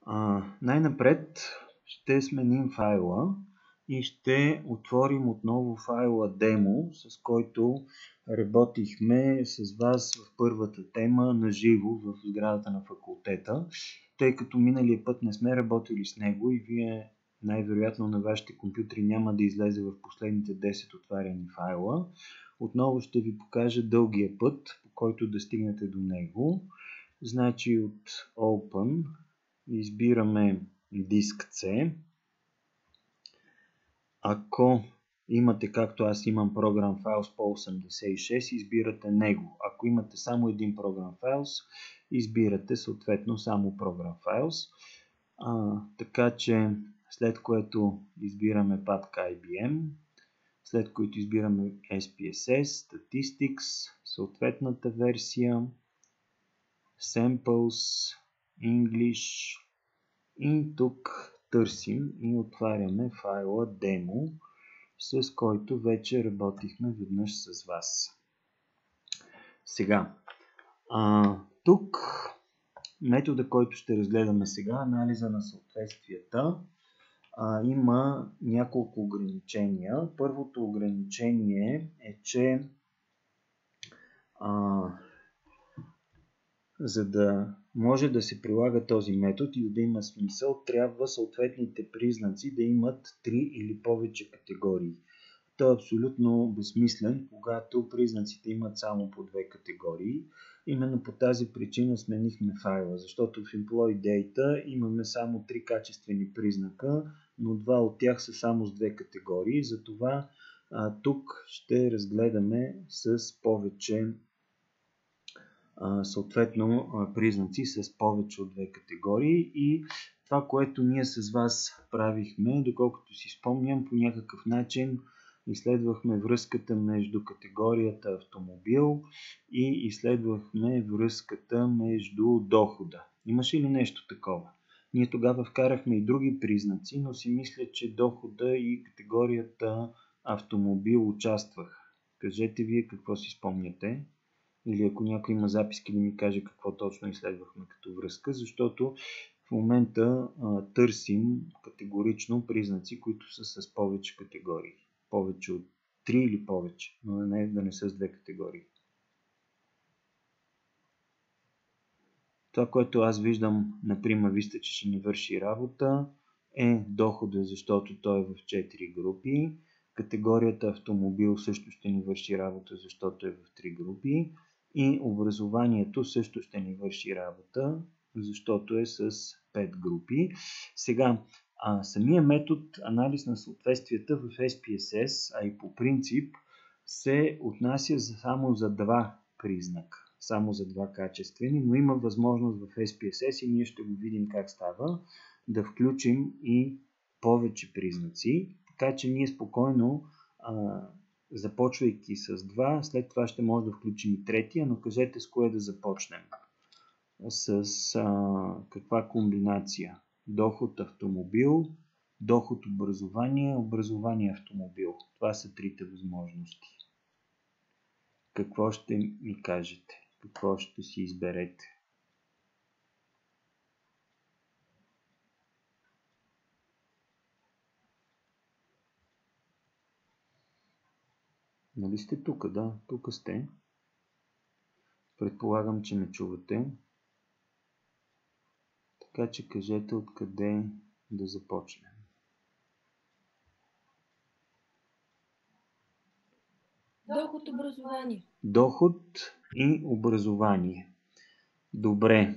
Най-напред ще сменим файла и ще отворим отново файла демо, с който работихме с вас в първата тема на живо в сградата на факултета, тъй като миналия път не сме работили с него и вие най-вероятно на вашите компютри няма да излезе в последните 10 отваряни файла. Отново ще ви покажа дългия път, по който да стигнете до него. Значи от Open избираме диск C. Ако имате, както аз имам, Program Files по 86, избирате него. Ако имате само един Program Files, избирате съответно само Program Files. Така че след което избираме папка IBM, след което избираме SPSS, Statistics, съответната версия, Samples, English и тук търсим и отваряме файла Demo, с който вече работихме веднъж с вас. Сега, тук метода, който ще разгледаме сега, анализа на съответствията, има няколко ограничения. Първото ограничение е, че за да може да се прилага този метод и да има смисъл, трябва съответните признаци да имат 3 или повече категории. То е абсолютно безсмислен, когато признаците имат само по 2 категории. Именно по тази причина сменихме файла, защото в Employee Data имаме само 3 качествени признака, но 2 от тях са само с 2 категории. Затова тук ще разгледаме с повече съответно признаци с повече от 2 категории и това, което ние с вас правихме, доколкото си спомням, по някакъв начин изследвахме връзката между категорията автомобил и изследвахме връзката между дохода. Имаше ли нещо такова? Ние тогава вкарахме и други признаци, но си мисля, че дохода и категорията автомобил участвах. Кажете вие какво си спомняте. Или ако някой има записки, да ми каже какво точно изследвахме като връзка, защото в момента търсим категорично признаци, които са с повече категории. Повече от 3 или повече, но да не са с 2 категории. Това, което аз виждам, например, вижте, че ще ни върши работа, е дохода, защото той е в 4 групи. Категорията автомобил също ще ни върши работа, защото е в 3 групи. И образованието също ще ни върши работа, защото е с 5 групи. Сега, самия метод анализ на съответствията в SPSS, а и по принцип, се отнася само за 2 признака, само за 2 качествени, но има възможност в SPSS и ние ще го видим как става, да включим и повече признаци, така че ние спокойно започвайки с 2, след това ще може да включим и третия, но кажете с кое да започнем. С каква комбинация? Доход автомобил, доход образование, образование автомобил. Това са трите възможности. Какво ще ми кажете? Какво ще си изберете? Нали сте тук? Да, тук сте. Предполагам, че ме чувате. Така че кажете откъде да започнем. Доход, образование. Доход и образование. Добре.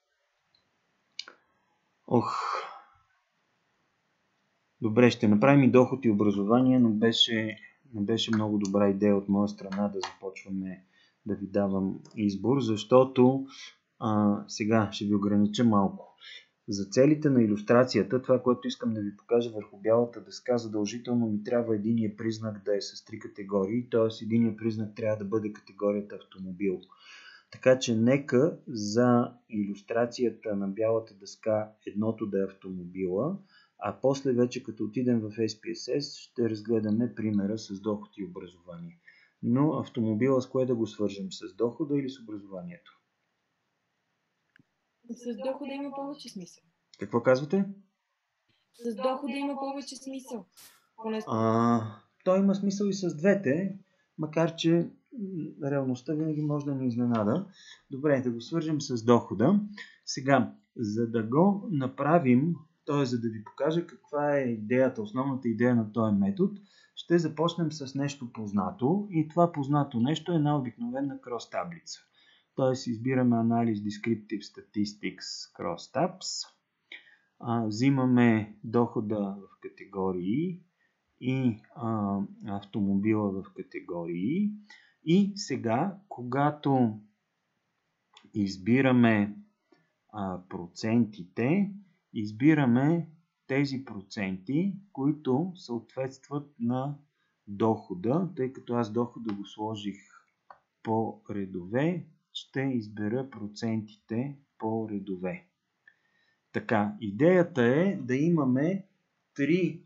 Добре, ще направим и доход и образование, но не беше много добра идея от моя страна да започваме да ви давам избор, защото сега ще ви огранича малко. За целите на илюстрацията, това, което искам да ви покажа върху бялата дъска, задължително ми трябва единия признак да е с 3 категории, т.е. единия признак трябва да бъде категорията автомобил. Така че нека за илюстрацията на бялата дъска едното да е автомобила, а после вече като отидем в SPSS ще разгледаме примера с доход и образование. Но автомобила с кое да го свържем? С дохода или с образованието? С дохода има повече смисъл. Какво казвате? С дохода има повече смисъл. Поне Той има смисъл и с двете, макар че реалността винаги може да ни изненада. Добре, да го свържем с дохода. Сега, за да го направим, т.е. за да ви покажа каква е идеята, основната идея на този метод, ще започнем с нещо познато и това познато нещо е една обикновена крос таблица. Т.е. избираме анализ Descriptive Statistics Cross Tabs, взимаме дохода в категории и автомобила в категории. И сега, когато избираме процентите, избираме тези проценти, които съответстват на дохода. Тъй като аз дохода го сложих по редове, ще избера процентите по редове. Така, идеята е да имаме 3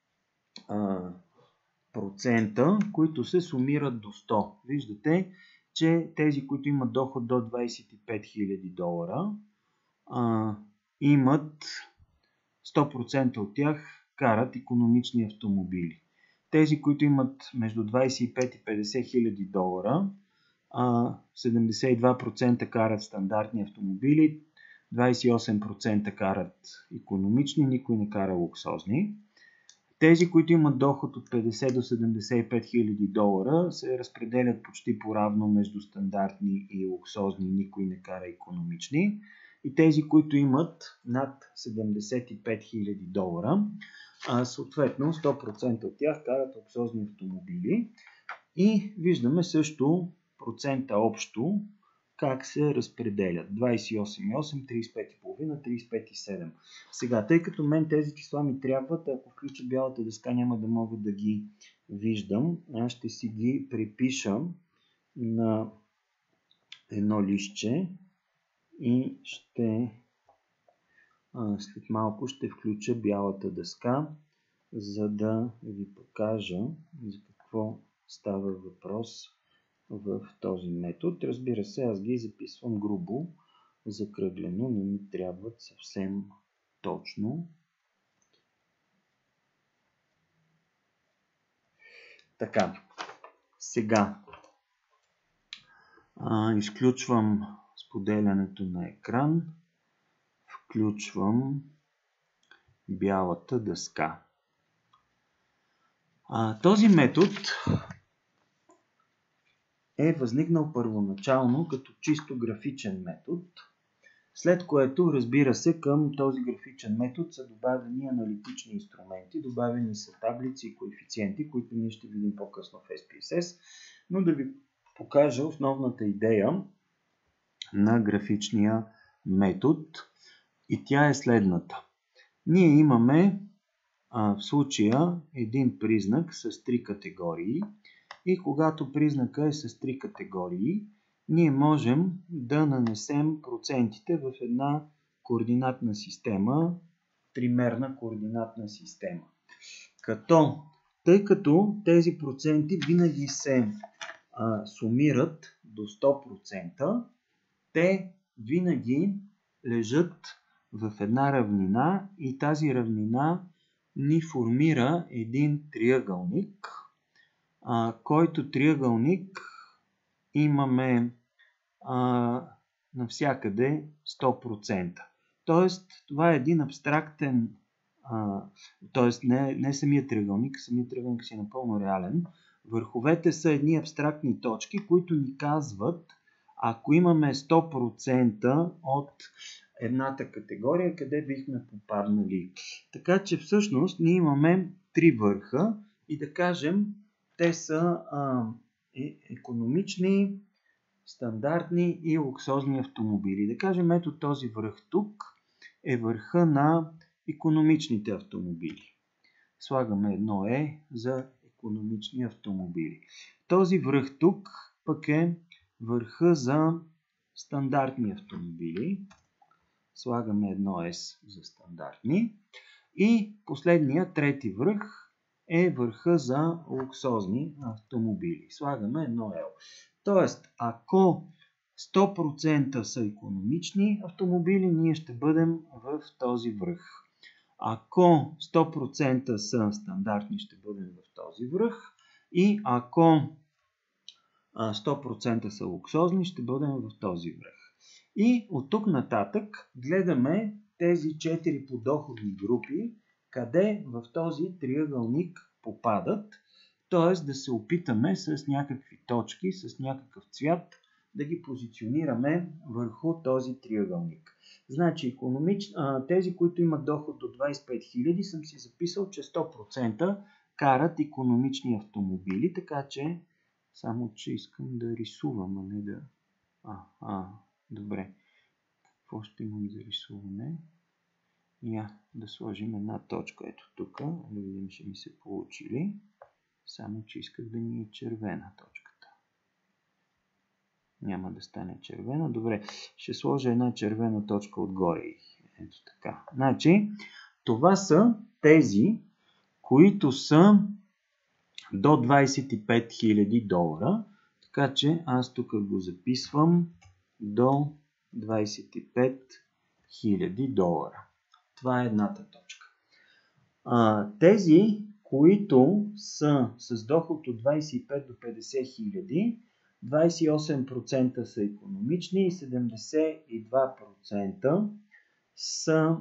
процента, които се сумират до 100. Виждате, че тези, които имат доход до 25 000 $, имат 100% от тях карат икономични автомобили. Тези, които имат между 25 и 50 000 $, 72% карат стандартни автомобили, 28% карат икономични, никой не кара луксозни. Тези, които имат доход от 50 до 75 000 $, се разпределят почти поравно между стандартни и луксозни, никой не кара икономични. И тези, които имат над 75 000 $, съответно 100% от тях карат луксозни автомобили. И виждаме също процента общо как се разпределят. 28,8, 35,5, 35,7. Сега, тъй като мен тези числа ми трябват, ако включа бялата дъска, няма да мога да ги виждам. Аз ще си ги припиша на едно листче и след малко ще включа бялата дъска, за да ви покажа за какво става въпрос в този метод. Разбира се, аз ги записвам грубо, закръглено, не ми трябват съвсем точно. Така, сега изключвам споделянето на екран, включвам бялата дъска. Този метод е възникнал първоначално като чисто графичен метод, след което, разбира се, към този графичен метод са добавени аналитични инструменти, добавени са таблици и коефициенти, които ние ще видим по-късно в SPSS, но да ви покажа основната идея на графичния метод и тя е следната. Ние имаме в случая един признак с 3 категории и когато признака е с 3 категории, ние можем да нанесем процентите в една координатна система, тримерна координатна система. Тъй като тези проценти винаги се сумират до 100%, те винаги лежат в една равнина и тази равнина ни формира един триъгълник, който триъгълник имаме навсякъде 100%. Тоест, това е един абстрактен, т.е. не самият триъгълник си е напълно реален. Върховете са едни абстрактни точки, които ни казват, ако имаме 100% от едната категория, къде бихме попаднали. Така че всъщност ние имаме 3 върха и да кажем, те са икономични, стандартни и луксозни автомобили. Да кажем, ето този връх тук е върха на икономичните автомобили. Слагаме едно за икономични автомобили. Този връх тук пък е върха за стандартни автомобили. Слагаме едно S за стандартни. И последния, трети връх е върха за луксозни автомобили. Слагаме едно L. Тоест, ако 100% са икономични автомобили, ние ще бъдем в този връх. Ако 100% са стандартни, ще бъдем в този връх. И ако 100% са луксозни, ще бъдем в този връх. И от тук нататък гледаме тези 4 подоходни групи, къде в този триъгълник попадат. Т.е. да се опитаме с някакви точки, с някакъв цвят да ги позиционираме върху този триъгълник. Значи, тези, които имат доход до 25 000, съм си записал, че 100% карат икономични автомобили, така че само, че искам да рисувам, а не да... Добре. Какво ще имам за рисуване? Да сложим една точка. Ето тук. Да видим, ще ми се получили. Само, че исках да ми е червена точката. Няма да стане червена. Добре. Ще сложа една червена точка отгоре. Ето така. Значи, това са тези, които са до 25 000 долара. Така че аз тук го записвам до 25 000 долара. Това е едната точка. Тези, които са с доход от 25 до 50 хиляди, 28% са икономични и 72% са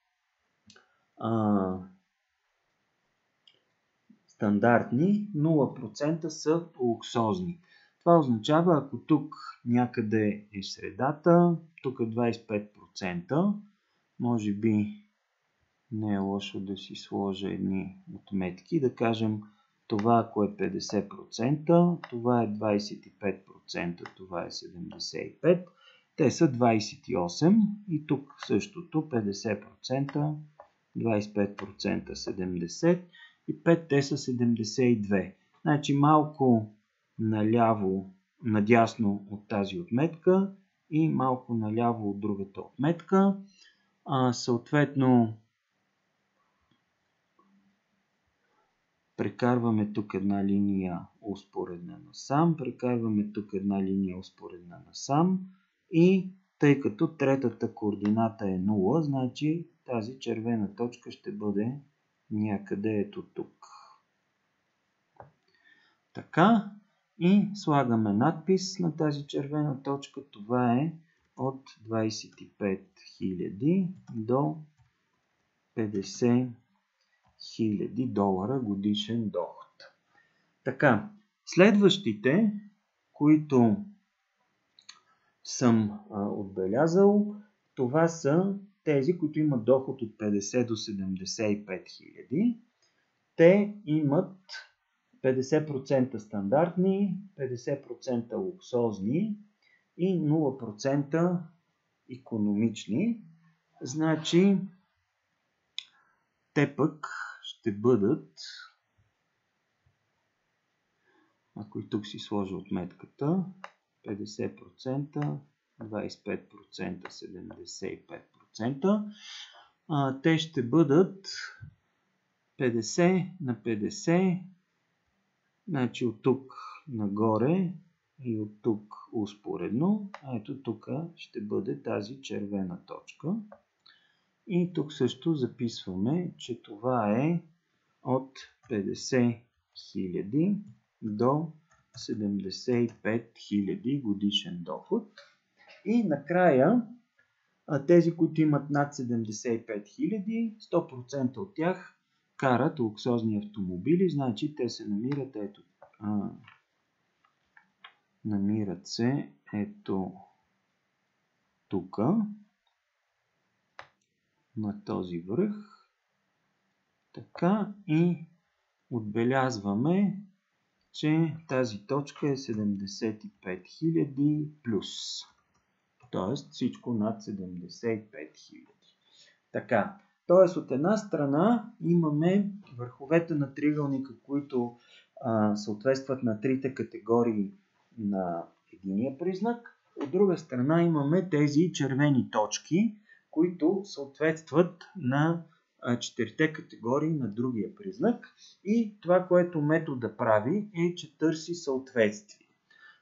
стандартни, 0% са луксозни. Това означава, ако тук някъде е средата, тук е 25%, може би не е лошо да си сложа едни отметки, да кажем това, ако е 50%, това е 25%, това е 75%, те са 28% и тук същото 50%, 25% 70% и 5% те са 72%. Значи малко наляво, надясно от тази отметка и малко наляво от другата отметка. Съответно, прекарваме тук една линия успоредна насам, прекарваме тук една линия успоредна насам и тъй като третата координата е 0, значи тази червена точка ще бъде някъде ето тук. Така, и слагаме надпис на тази червена точка. Това е от 25 000 до 50 000 долара годишен доход. Така, следващите, които съм отбелязал, това са тези, които имат доход от 50 до 75 000. Те имат 50% стандартни, 50% луксозни и 0% икономични. Значи, те пък ще бъдат, ако и тук си сложа отметката, 50%, 25%, 75%, те ще бъдат 50 на 50, значи от тук нагоре и от тук успоредно. Ето тук ще бъде тази червена точка. И тук също записваме, че това е от 50 000 до 75 000 годишен доход. И накрая, тези, които имат над 75 000, 100% от тях карат луксозни автомобили, значи те се намират намират се ето тук, на този връх. Така, и отбелязваме, че тази точка е 75 000 плюс. Тоест всичко над 75 000. Така, т.е. от една страна имаме върховете на триъгълника, които съответстват на трите категории на единия признак. От друга страна имаме тези червени точки, които съответстват на четирите категории на другия признак. И това, което метода прави, е, че търси съответствие.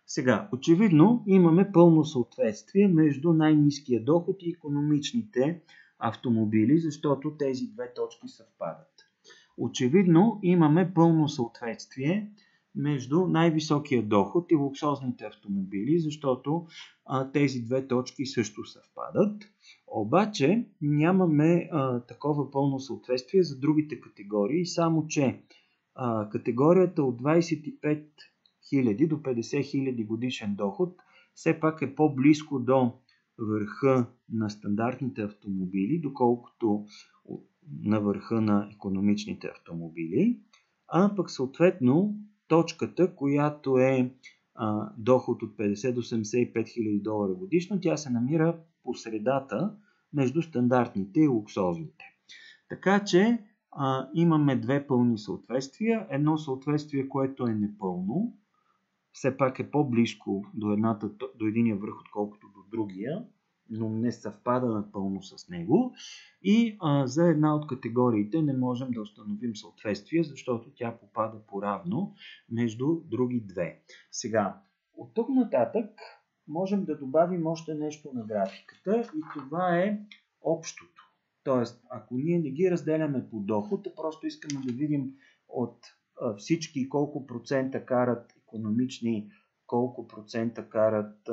Сега, очевидно имаме пълно съответствие между най-ниския доход и икономичните автомобили, защото тези две точки съвпадат. Очевидно имаме пълно съответствие между най-високия доход и луксозните автомобили, защото тези две точки също съвпадат. Обаче нямаме такова пълно съответствие за другите категории, само че категорията от 25 000 до 50 000 годишен доход все пак е по-близко до върха на стандартните автомобили, доколкото на върха на икономичните автомобили, а пък съответно точката, която е доход от 50 до 75 000 долара годишно, тя се намира по средата между стандартните и луксозните. Така че имаме две пълни съответствия. Едно съответствие, което е непълно, все пак е по-близко до единия връх, отколкото до другия, но не съвпада напълно с него. И за една от категориите не можем да установим съответствие, защото тя попада поравно между други две. Сега, от тук нататък можем да добавим още нещо на графиката и това е общото. Тоест, ако ние не ги разделяме по доход, а просто искаме да видим от всички колко процента карат икономични, колко процента карат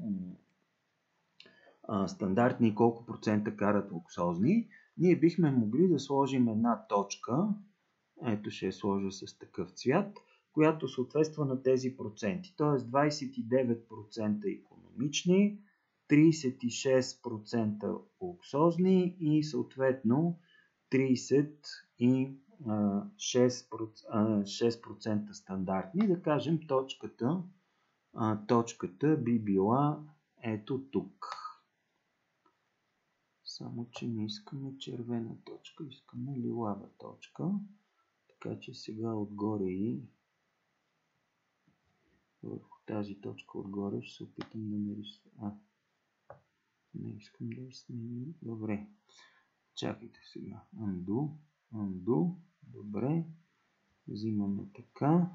стандартни и колко процента карат луксозни, ние бихме могли да сложим една точка, ето ще я сложа с такъв цвят, която съответства на тези проценти. Т.е. 29% икономични, 36% луксозни и съответно 36% стандартни. Да кажем, точката би била ето тук. Само, че не искаме червена точка, искаме лилава точка. Така че сега отгоре и върху тази точка отгоре ще се опитам да нарисувам. Не искам да сменим. Добре. Чакайте сега. Undo. Добре. Взимаме така.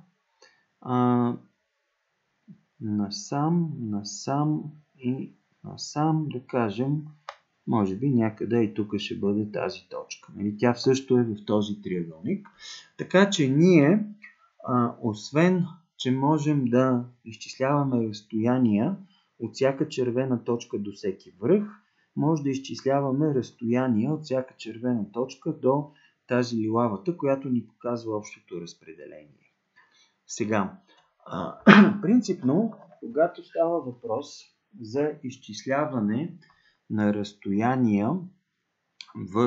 Насам и насам, да кажем, може би някъде и тук ще бъде тази точка. Тя също е в този триъгълник. Така че ние, освен че можем да изчисляваме разстояния от всяка червена точка до всеки връх, може да изчисляваме разстояния от всяка червена точка до тази лилавата, която ни показва общото разпределение. Сега, принципно, когато става въпрос за изчисляване на разстояния в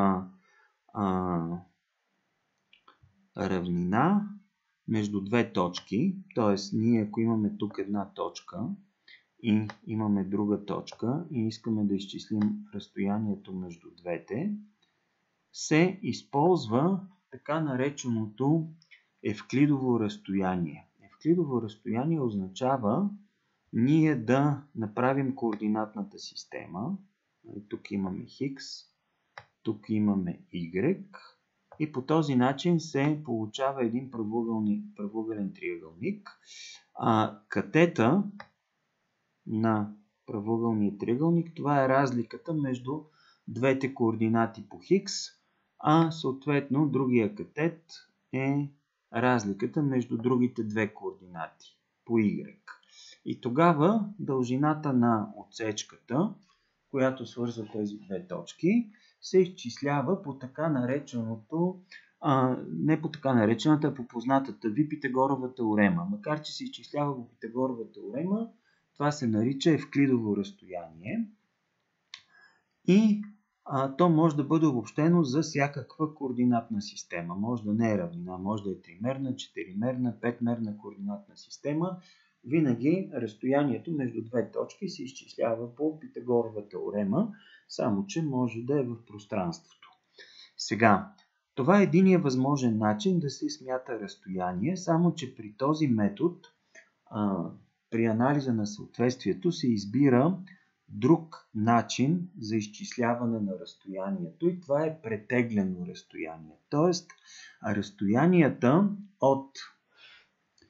равнина между две точки, т.е. ние ако имаме тук една точка и имаме друга точка и искаме да изчислим разстоянието между двете, се използва така нареченото евклидово разстояние. Евклидово разстояние означава ние да направим координатната система. Тук имаме Хикс, тук имаме Y и по този начин се получава един правоъгълен триъгълник. Катета на правоъгълния триъгълник, това е разликата между двете координати по Хикс, а съответно другия катет е разликата между другите две координати по Y. И тогава дължината на отсечката, която свързва тези две точки, се изчислява по така нареченото, не по така наречената, а по познатата ви Питагорова теорема. Макар че се изчислява по Питагорова теорема, това се нарича евклидово разстояние и то може да бъде обобщено за всякаква координатна система. Може да не е равнина, може да е тримерна, четиримерна, петмерна координатна система. Винаги разстоянието между две точки се изчислява по Питагорова теорема, само че може да е в пространството. Сега, това е единият възможен начин да се смята разстояние, само че при този метод, при анализа на съответствието, се избира друг начин за изчисляване на разстоянието и това е претеглено разстояние. Тоест, разстоянията от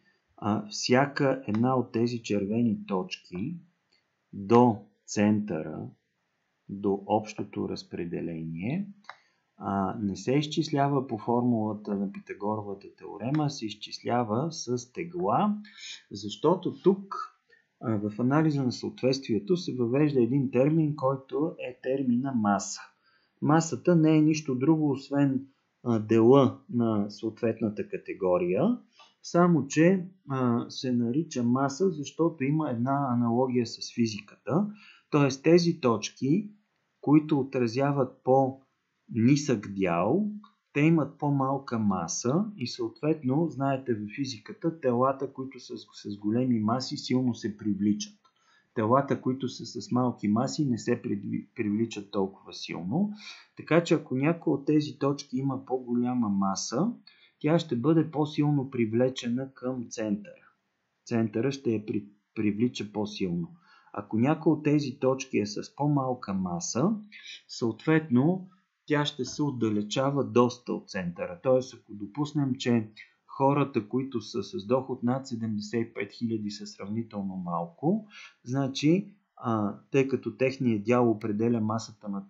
всяка една от тези червени точки до центъра, до общото разпределение, не се изчислява по формулата на Питагоровата теорема, се изчислява с тегла, защото тук в анализа на съответствието се въвежда един термин, който е термина маса. Масата не е нищо друго, освен дела на съответната категория, само че се нарича маса, защото има една аналогия с физиката. Т.е. тези точки, които отразяват по-нисък дял, те имат по-малка маса и съответно, знаете в физиката, телата, които са с големи маси, силно се привличат. Телата, които са с малки маси, не се привличат толкова силно. Така че ако някой от тези точки има по-голяма маса, тя ще бъде по-силно привлечена към центъра. Центъра ще я привлича по-силно. Ако някой от тези точки е с по-малка маса, съответно тя ще се отдалечава доста от центъра. Т.е. ако допуснем, че хората, които са с доход над 75 000 са сравнително малко, значи, тъй като техният дял определя масата на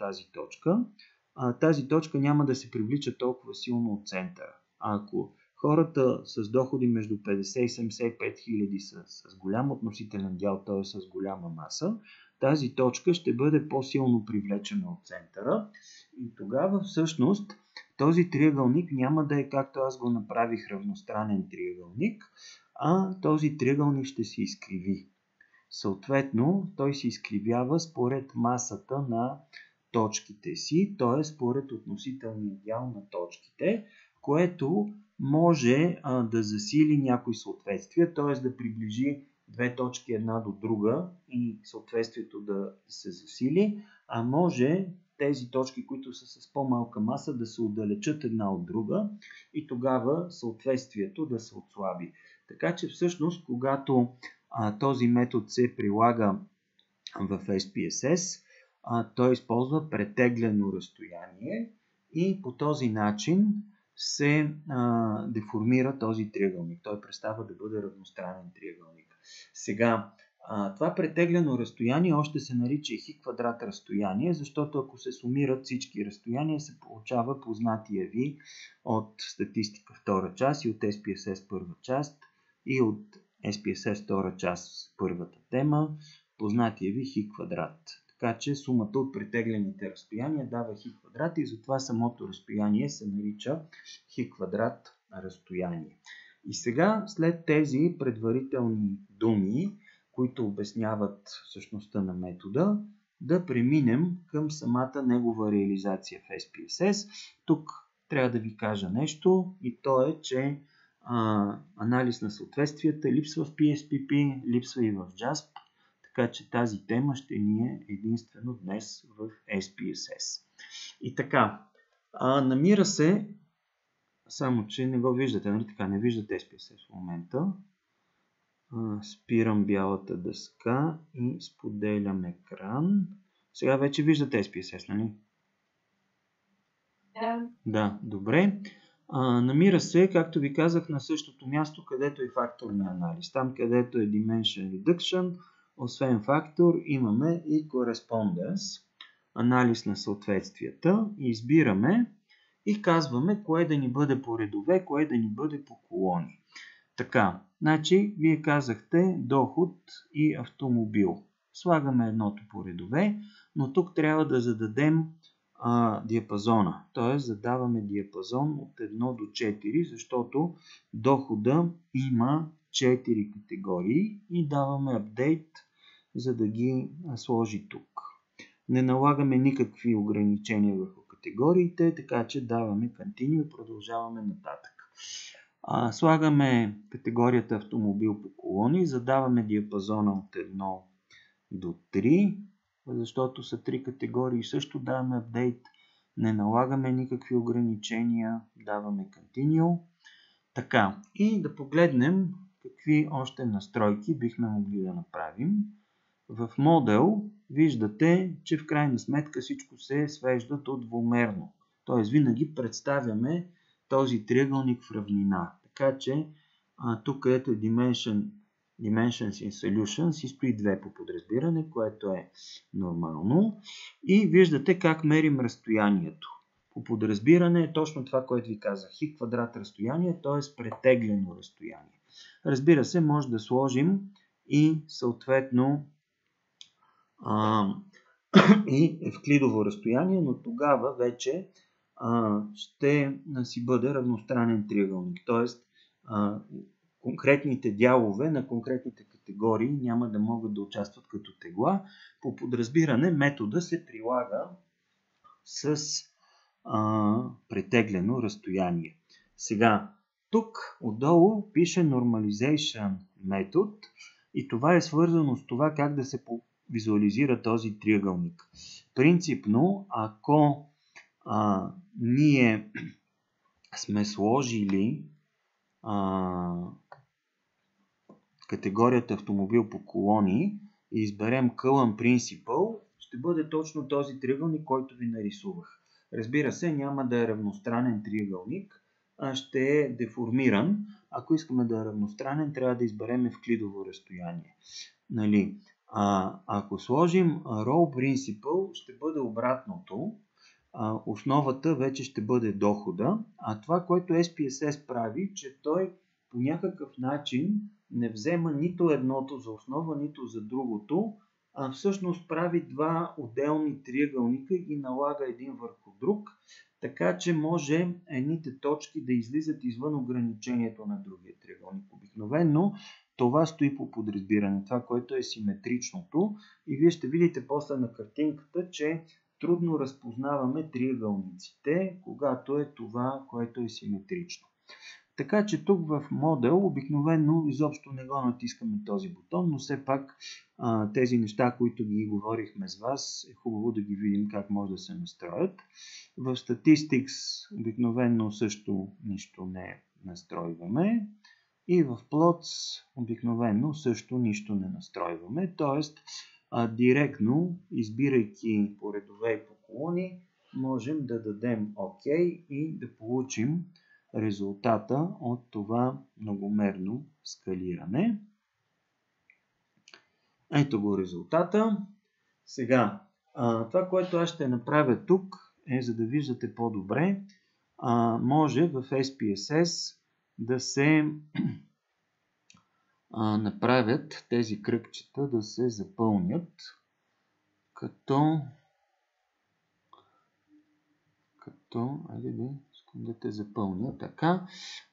тази точка няма да се привлича толкова силно от центъра. А ако хората с доходи между 50 и 75 хиляди са с голям относителен дял, т.е. с голяма маса, тази точка ще бъде по-силно привлечена от центъра и тогава всъщност този триъгълник няма да е както аз го направих равностранен триъгълник, а този триъгълник ще се изкриви. Съответно, той се изкривява според масата на точките си, т.е. според относителния дял на точките, което може да засили някои съответствия, т.е. да приближи две точки една до друга и съответствието да се засили, а може тези точки, които са с по-малка маса, да се отдалечат една от друга и тогава съответствието да се отслаби. Така че всъщност, когато този метод се прилага в SPSS, той използва претеглено разстояние и по този начин се деформира този триъгълник. Той престава да бъде равностранен триъгълник. Сега, това претеглено разстояние още се нарича и хи квадрат разстояние, защото ако се сумират всички разстояния, се получава познатия ви от статистика втора част и от SPSS първа част и от SPSS втора част първата тема, познатия ви хи квадрат. Така че сумата от претеглените разстояния дава хи квадрат и затова самото разстояние се нарича хи квадрат разстояние. И сега, след тези предварителни думи, които обясняват същността на метода, да преминем към самата негова реализация в SPSS. Тук трябва да ви кажа нещо и то е, че анализ на съответствията липсва в PSPP, липсва и в JASP, така че тази тема ще ни е единствено днес в SPSS. И така, намира се, само че не го виждате, нали така, не виждате SPSS в момента. Спирам бялата дъска и споделям екран. Сега вече виждате SPSS, нали? Да. Да, добре. Намира се, както ви казах, на същото място, където е факторния анализ. Там, където е Dimension Reduction, освен фактор, имаме и Correspondence, анализ на съответствията. Избираме и казваме кое да ни бъде по редове, кое да ни бъде по колони. Така, значи, вие казахте доход и автомобил. Слагаме едното по редове, но тук трябва да зададем диапазона. Т.е. задаваме диапазон от 1 до 4, защото дохода има 4 категории и даваме апдейт, за да ги сложи тук. Не налагаме никакви ограничения върху категориите, така че даваме continue и продължаваме нататък. Слагаме категорията автомобил по колони, задаваме диапазона от 1 до 3, защото са 3 категории, също даваме апдейт, не налагаме никакви ограничения, даваме continue. Така, и да погледнем какви още настройки бихме могли да направим. В модел виждате, че в крайна сметка всичко се свежда до двумерно. Т.е. винаги представяме този триъгълник в равнина. Така че Тук ето Dimensions in Solutions и стои 2 по подразбиране, което е нормално. И виждате как мерим разстоянието. По подразбиране е точно това, което ви казах. Хи квадрат разстояние, т.е. претеглено разстояние. Разбира се, може да сложим и съответно и евклидово разстояние, но тогава вече ще си бъде равностранен триъгълник. Т.е. конкретните дялове на конкретните категории няма да могат да участват като тегла. По подразбиране метода се прилага с претеглено разстояние. Сега, тук отдолу пише Normalization метод и това е свързано с това как да се визуализира този триъгълник. Принципно, ако ние сме сложили категорията автомобил по колони и изберем Cullen Principle, ще бъде точно този триъгълник, който ви нарисувах. Разбира се, няма да е равностранен триъгълник, а ще е деформиран. Ако искаме да е равностранен, трябва да изберем евклидово разстояние. Нали? Ако сложим Row Principle, ще бъде обратното. Основата вече ще бъде дохода, а това, което SPSS прави, че той по някакъв начин не взема нито едното за основа, нито за другото, а всъщност прави два отделни триъгълника и ги налага един върху друг, така че може едните точки да излизат извън ограничението на другия триъгълник. Обикновено това стои по подразбиране, това, което е симетричното, и вие ще видите после на картинката, че трудно разпознаваме триъгълниците, когато е това, което е симетрично. Така че тук в модел обикновено изобщо не го натискаме този бутон, но все пак тези неща, които ги говорихме с вас, е хубаво да ги видим как може да се настроят. В Statistics обикновено също нищо не настройваме. И в Plots обикновено също нищо не настройваме. Тоест, директно, избирайки по редове и по колони, можем да дадем OK и да получим резултата от това многомерно скалиране. Ето го резултата. Сега, това, което аз ще направя тук, е, за да виждате по-добре, може в SPSS да се направят тези кръгчета да се запълнят, като айде да искам да те запълня така.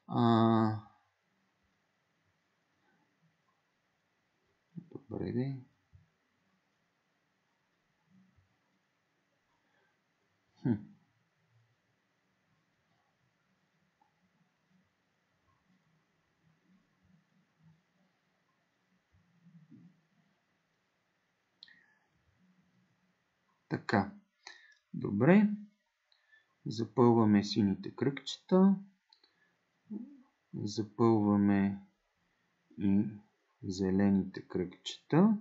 Добре де. Така. Добре. Запълваме сините кръгчета. Запълваме и зелените кръгчета.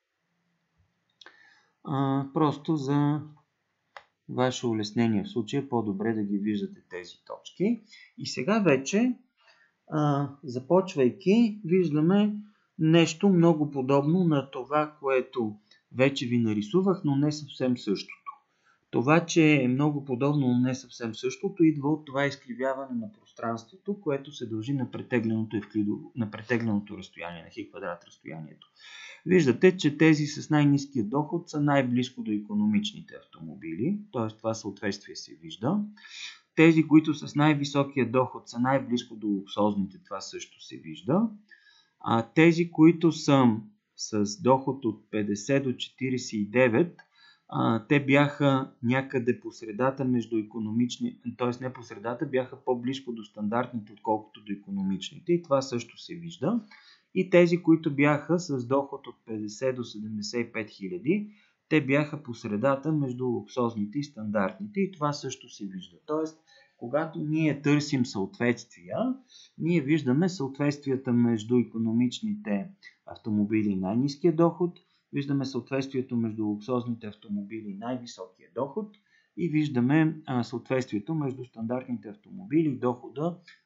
Просто за ваше улеснение в случая по-добре да ги виждате тези точки. И сега вече, започвайки, виждаме нещо много подобно на това, което вече ви нарисувах, но не съвсем същото. Това, че е много подобно, но не съвсем същото, идва от това изкривяване на пространството, което се дължи на претегленото разстояние, на хи квадрат разстоянието. Виждате, че тези с най-ниския доход са най-близко до икономичните автомобили, т.е. това съответствие се вижда. Тези, които с най-високия доход са най-близко до луксозните, това също се вижда. А тези, които са с доход от 50 до 49, те бяха някъде по средата между икономични, т.е. не по средата, бяха по-близко до стандартните, отколкото до икономичните. И това също се вижда. И тези, които бяха с доход от 50 до 75 хиляди, те бяха по средата между луксозните и стандартните. И това също се вижда. Тоест, когато ние търсим съответствия, ние виждаме съответствията между икономичните автомобили и най-ниския доход, виждаме съответствието между луксозните автомобили и най-високия доход и виждаме съответствието между стандартните автомобили и дохода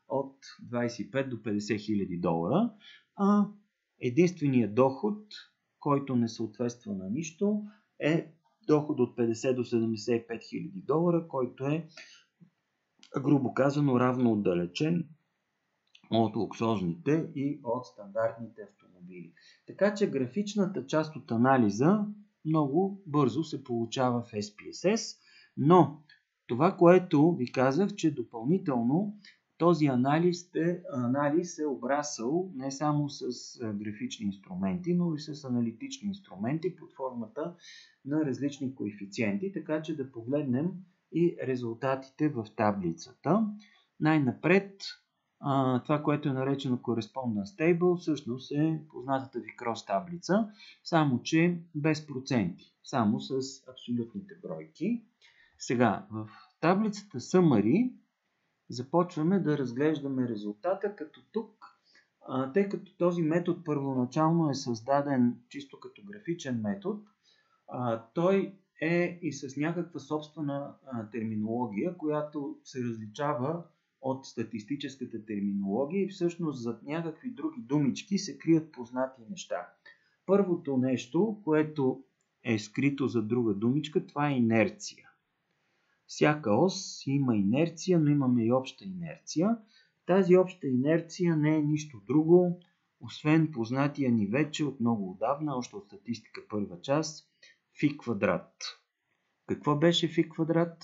от 25 до 50 хиляди долара, а единственият доход, който не съответства на нищо, е доход от 50 до 75 хиляди долара, който е, грубо казано, равно отдалечен от луксозните и от стандартните автомобили. Така че графичната част от анализа много бързо се получава в SPSS, но това, което ви казах, че допълнително този анализ е обрасъл не само с графични инструменти, но и с аналитични инструменти под формата на различни коефициенти, така че да погледнем и резултатите в таблицата. Най-напред това, което е наречено Correspondence Table, всъщност е познатата ви крос таблица, само че без проценти, само с абсолютните бройки. Сега, в таблицата Summary започваме да разглеждаме резултата, като тук, тъй като този метод първоначално е създаден чисто като графичен метод, той е и с някаква собствена терминология, която се различава от статистическата терминология и всъщност зад някакви други думички се крият познати неща. Първото нещо, което е скрито за друга думичка, това е инерция. Всяка ос има инерция, но имаме и обща инерция. Тази обща инерция не е нищо друго, освен познатия ни вече от много отдавна, още от статистика първа част, фи квадрат. Какво беше фи квадрат?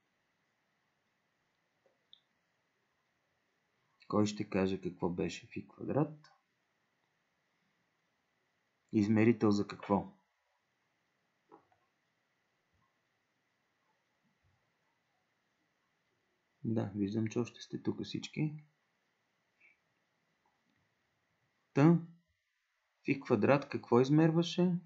Кой ще каже какво беше фи квадрат? Измерител за какво? Да, виждам, че още сте тук всички. Фи квадрат какво измерваше?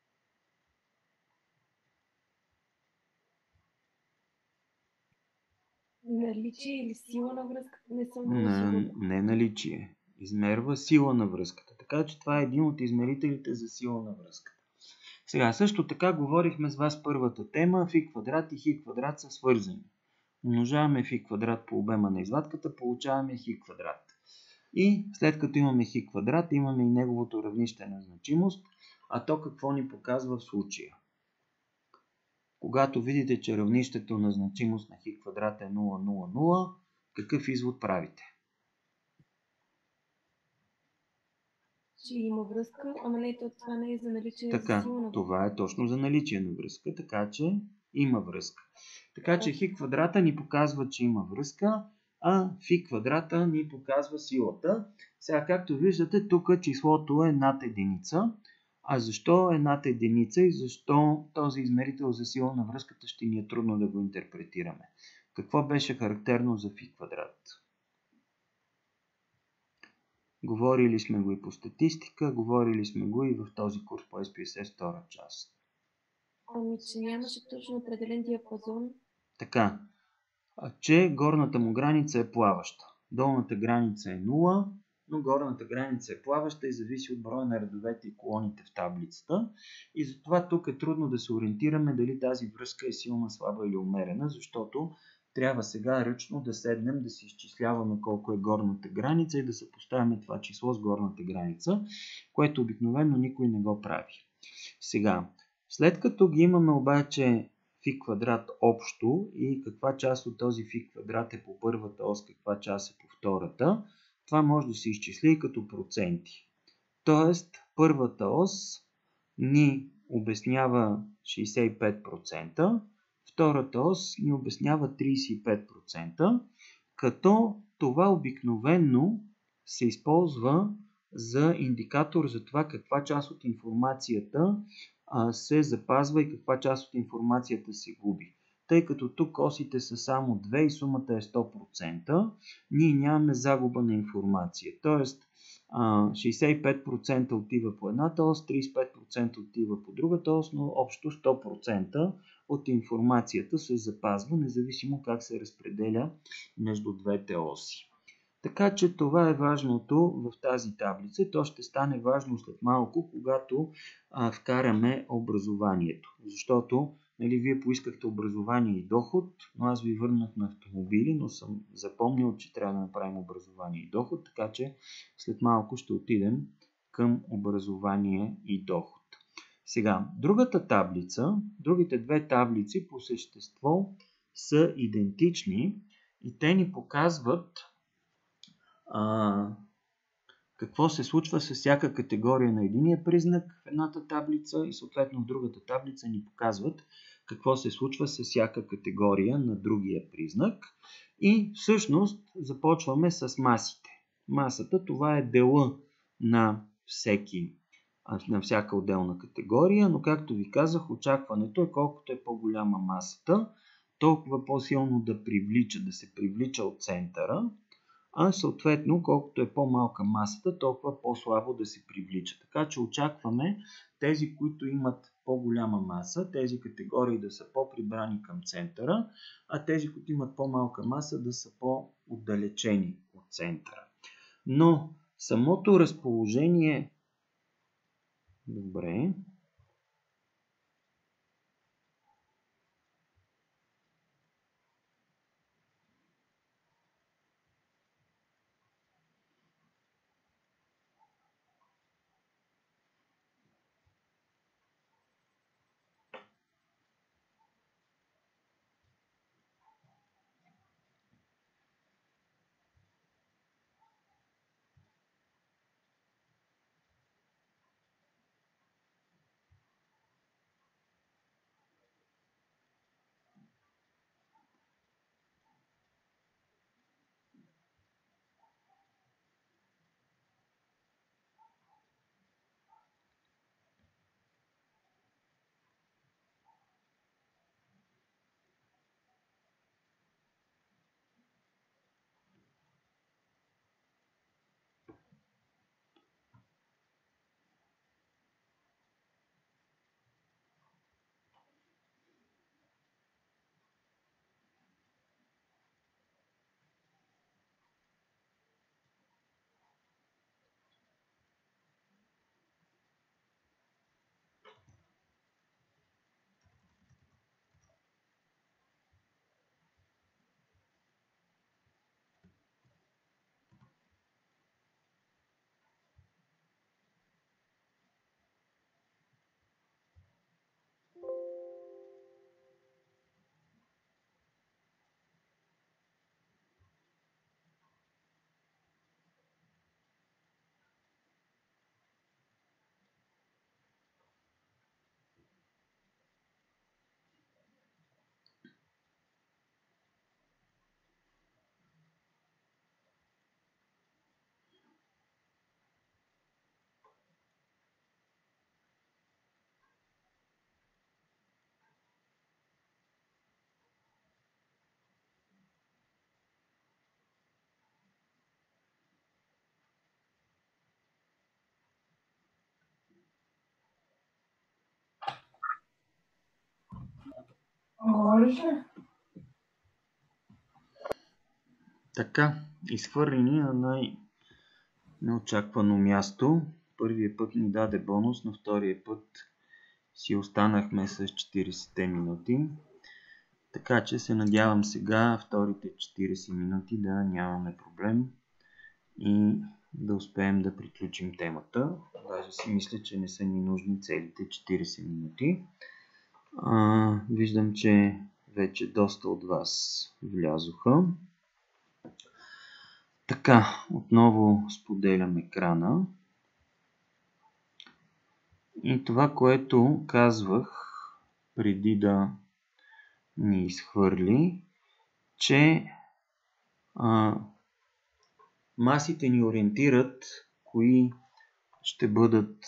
Наличие или сила на връзката? Не съм много сигурна. Не наличие. Измерва сила на връзката. Така че това е един от измерителите за сила на връзката. Сега също така говорихме с вас първата тема. Фи квадрат и хи квадрат са свързани. Умножаваме фи квадрат по обема на извадката, получаваме хи квадрат. И след като имаме хи квадрат, имаме и неговото равнище на значимост. А то какво ни показва в случая? Когато видите, че равнището на значимост на хи квадрат е 0,00, какъв извод правите? Че има връзка, ама не, това не е за наличие така, за сила на връзка. Това е точно за наличие на връзка, така че има връзка. Така че хи квадрата ни показва, че има връзка, а фи квадрата ни показва силата. Сега, както виждате, тук числото е над единица. А защо е над единица и защо този измерител за сила на връзката ще ни е трудно да го интерпретираме? Какво беше характерно за фи квадрат? Говорили сме го и по статистика, говорили сме го и в този курс по SPSS втора част. Ами, че нямаше точно определен диапазон. Така, че горната му граница е плаваща. Долната граница е 0, но горната граница е плаваща и зависи от броя на редовете и колоните в таблицата. И затова тук е трудно да се ориентираме дали тази връзка е силна, слаба или умерена, защото трябва сега ръчно да седнем, да си изчисляваме колко е горната граница и да съпоставяме това число с горната граница, което обикновено никой не го прави. Сега, след като ги имаме обаче фи квадрат общо и каква част от този фи квадрат е по първата ос, каква част е по втората, това може да се изчисли и като проценти. Тоест, първата ос ни обяснява 65%, втората ос ни обяснява 35%, като това обикновено се използва за индикатор за това каква част от информацията се запазва и каква част от информацията се губи. Тъй като тук осите са само 2 и сумата е 100%, ние нямаме загуба на информация. Тоест 65% отива по едната ос, 35% отива по другата ос, но общо 100% от информацията се запазва, независимо как се разпределя между двете оси. Така че това е важното в тази таблица. То ще стане важно след малко, когато вкараме образованието. Защото Нали, вие поискахте образование и доход, но аз ви върнах на автомобили, но съм запомнил, че трябва да направим образование и доход, така че след малко ще отидем към образование и доход. Сега, другите две таблици по същество са идентични и те ни показват какво се случва с всяка категория на единия признак в едната таблица и съответно в другата таблица ни показват какво се случва с всяка категория на другия признак. И всъщност започваме с масите. Масата, това е дела на всяка отделна категория, но както ви казах, очакването е колкото е по-голяма масата, толкова по-силно да се привлича от центъра, а съответно, колкото е по-малка масата, толкова по-слабо да се привлича. Така че очакваме тези, които имат по-голяма маса, тези категории да са по-прибрани към центъра, а тези, които имат по-малка маса, да са по-отдалечени от центъра. Но самото разположение... Добре. Така, изхвърлени на най-неочаквано място. Първия път ни даде бонус, на втория път си останахме с 40 минути. Така че се надявам сега вторите 40 минути да нямаме проблем и да успеем да приключим темата. Даже си мисля, че не са ни нужни целите 40 минути. Виждам, че вече доста от вас влязоха. Така, отново споделям екрана. И това, което казвах преди да ни изхвърли, че масите ни ориентират кои ще бъдат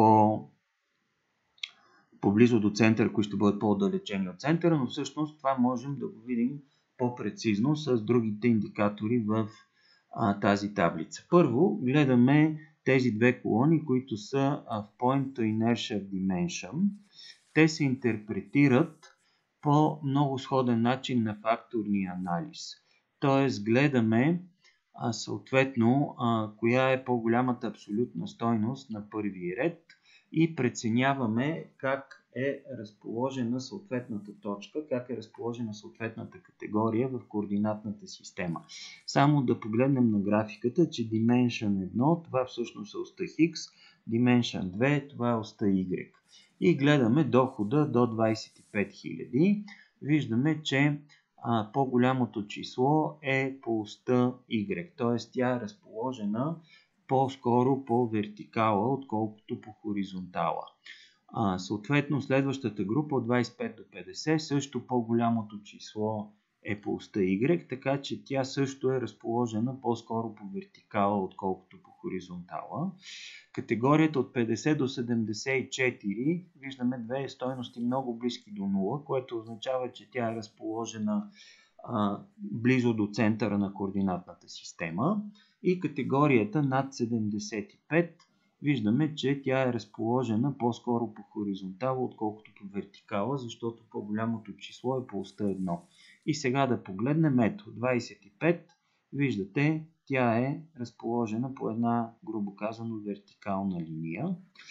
по-близо до центъра, кои ще бъдат по-отдалечени от центъра, но всъщност това можем да го видим по-прецизно с другите индикатори в тази таблица. Първо гледаме тези две колони, които са в Point to Inertia Dimension. Те се интерпретират по много сходен начин на факторния анализ. Тоест гледаме съответно коя е по-голямата абсолютна стойност на първи ред и преценяваме как е разположена съответната точка, как е разположена съответната категория в координатната система. Само да погледнем на графиката, че Dimension 1, това всъщност е оста X, Dimension 2, това е оста Y. И гледаме дохода до 25 000. Виждаме, че по-голямото число е по оста Y, т.е. тя е разположена по-скоро по вертикала, отколкото по хоризонтала. Съответно, следващата група от 25 до 50 също по-голямото число е по оста Y, така че тя също е разположена по-скоро по вертикала, отколкото по хоризонтала. Категорията от 50 до 74 виждаме две стойности много близки до 0, което означава, че тя е разположена близо до центъра на координатната система. И категорията над 75 виждаме, че тя е разположена по-скоро по хоризонтала, отколкото по вертикала, защото по-голямото число е по оста 1. И сега да погледнем, ето 25, виждате, тя е разположена по една, грубо казано, вертикална линия.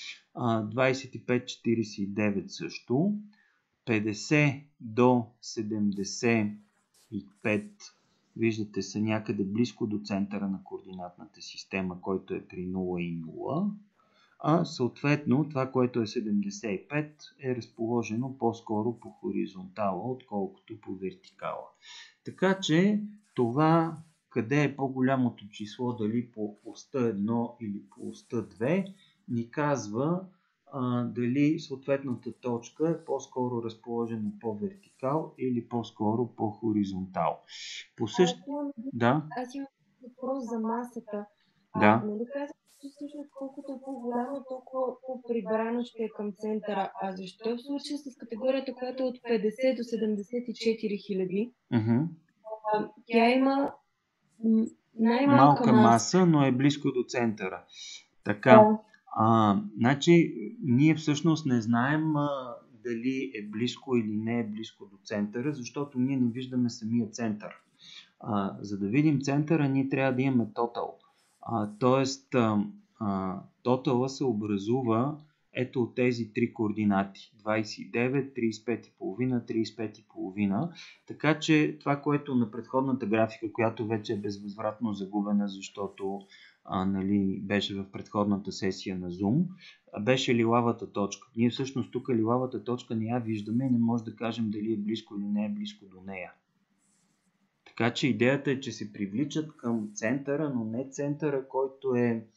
25-49 също. 50 до 75, виждате, са някъде близко до центъра на координатната система, който е при 0 и 0. А съответно, това, което е 75, е разположено по-скоро по хоризонтала, отколкото по вертикала. Така че това, къде е по-голямото число, дали по оста 1 или по оста 2, ни казва дали съответната точка е по-скоро разположена по вертикал или по-скоро по хоризонтал. Да. Аз имам въпрос за масата. Да. Нали казвам, че всъщност колкото е по-голямо, толкова по-прибрано ще е към центъра. А защо в случая с категорията, която е от 50 до 74 хиляди, тя има най-малка маса, но е близко до центъра. Така. Значи, ние всъщност не знаем дали е близко или не е близко до центъра, защото ние не виждаме самия център. За да видим центъра, ние трябва да имаме тотал. Тоест, тотала се образува ето от тези три координати. 29, 35,5, 35,5. Така че това, което на предходната графика, която вече е безвъзвратно загубена, защото беше в предходната сесия на Zoom, беше лилавата точка. Ние всъщност тук лилавата точка не я виждаме и не може да кажем дали е близко или не е близко до нея. Така че идеята е, че се привличат към центъра, но не центъра, който е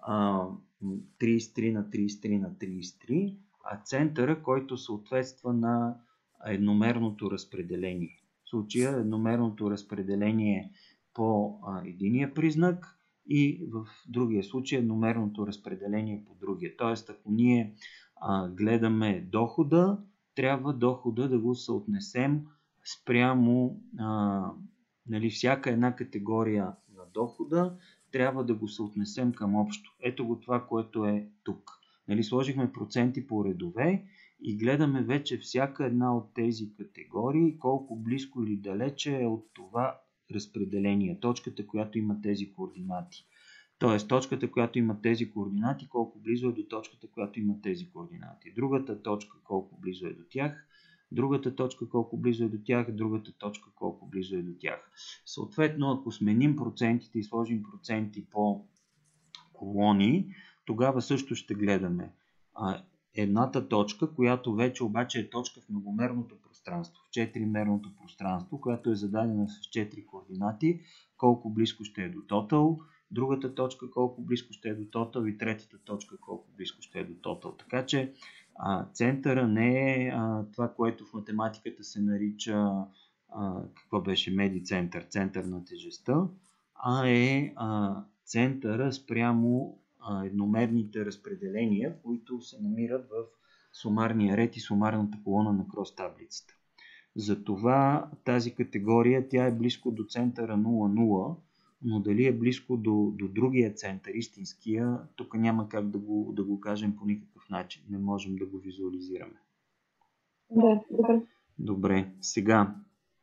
33 на 33 на 33, а центъра, който съответства на едномерното разпределение. В случая едномерното разпределение по единия признак и в другия случай едномерното разпределение по другия. Тоест, ако ние гледаме дохода, трябва дохода да го съотнесем спрямо всяка една категория на дохода, трябва да го съотнесем към общо. Ето го това, което е тук. Сложихме проценти по редове и гледаме вече всяка една от тези категории, колко близко или далече е от това разпределение. Точката, която има тези координати. Тоест, точката, която има тези координати, колко близо е до точката, която има тези координати. Другата точка, колко близо е до тях. Другата точка колко близо е до тях, другата точка колко близо е до тях. Съответно, ако сменим процентите и сложим проценти по колони, тогава също ще гледаме едната точка, която вече обаче е точка в многомерното пространство, в 4-мерното пространство, която е зададена с 4 координати, колко близко ще е до тотал, другата точка колко близко ще е до тотал и третата точка колко близко ще е до тотал. Така че центъра не е това, което в математиката се нарича какво беше медицентър, център на тежестта, а е центъра спрямо едномерните разпределения, които се намират в сумарния ред и сумарната колона на крос таблицата. Затова тази категория тя е близко до центъра 0,0, но дали е близко до другия център, истинския, тук няма как да го кажем по никакъв начин. Не можем да го визуализираме. Да, добре. Добре, сега.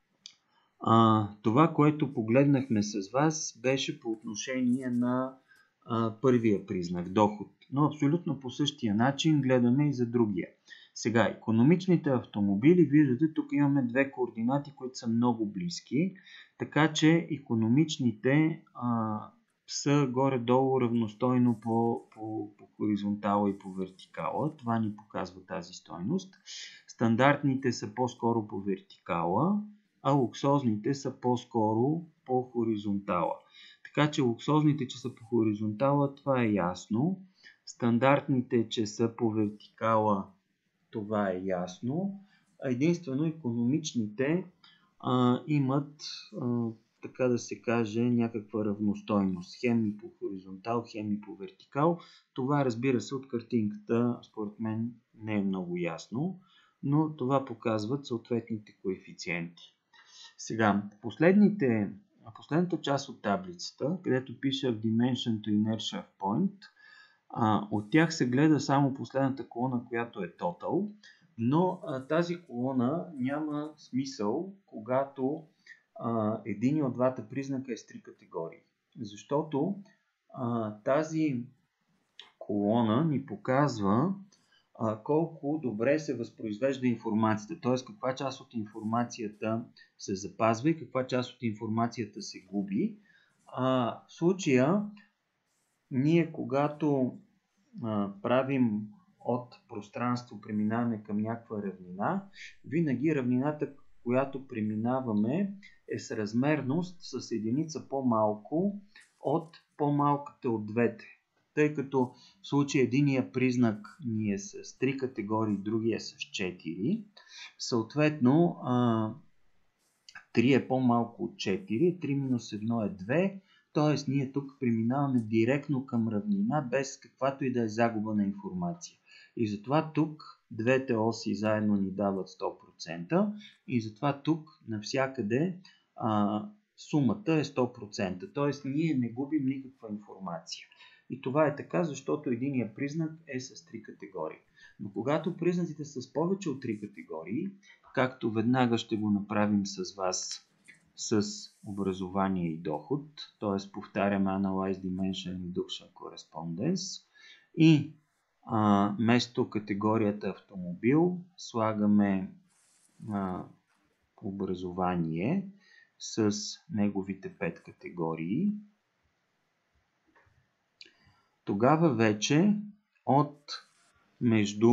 Това, което погледнахме с вас, беше по отношение на първия признак, доход. Но абсолютно по същия начин гледаме и за другия. Сега, икономичните автомобили, виждате, тук имаме две координати, които са много близки, така че икономичните са горе-долу равностойно по хоризонтала и по вертикала. Това ни показва тази стойност. Стандартните са по-скоро по вертикала, а луксозните са по-скоро по хоризонтала. Така че луксозните, че са по хоризонтала, това е ясно. Стандартните, че са по вертикала, това е ясно. Единствено икономичните имат, така да се каже, някаква равностойност. Хем и по хоризонтал, хем и по вертикал. Това, разбира се, от картинката, според мен, не е много ясно, но това показват съответните коефициенти. Сега, последната част от таблицата, където пише в Dimension to Inertia Point, от тях се гледа само последната колона, която е Total, но тази колона няма смисъл, когато един от двата признака е с 3 категории. Защото тази колона ни показва колко добре се възпроизвежда информацията, т.е. каква част от информацията се запазва и каква част от информацията се губи. В случая, ние когато правим от пространство, преминаваме към някаква равнина, винаги равнината, която преминаваме, е с размерност с единица по-малко от по-малката от двете. Тъй като в случай единия признак ни е с 3 категории, другия е с 4, съответно 3 е по-малко от 4, 3 минус 1 е 2, т.е. ние тук преминаваме директно към равнина, без каквато и да е загуба на информация. И затова тук двете оси заедно ни дават 100% и затова тук навсякъде сумата е 100%, т.е. ние не губим никаква информация. И това е така, защото единия признак е с 3 категории. Но когато признаците са с повече от 3 категории, както веднага ще го направим с вас с образование и доход, т.е. повтаряме Analyze Dimension Induction Correspondence и вместо категорията автомобил слагаме образование с неговите 5 категории. Тогава вече от между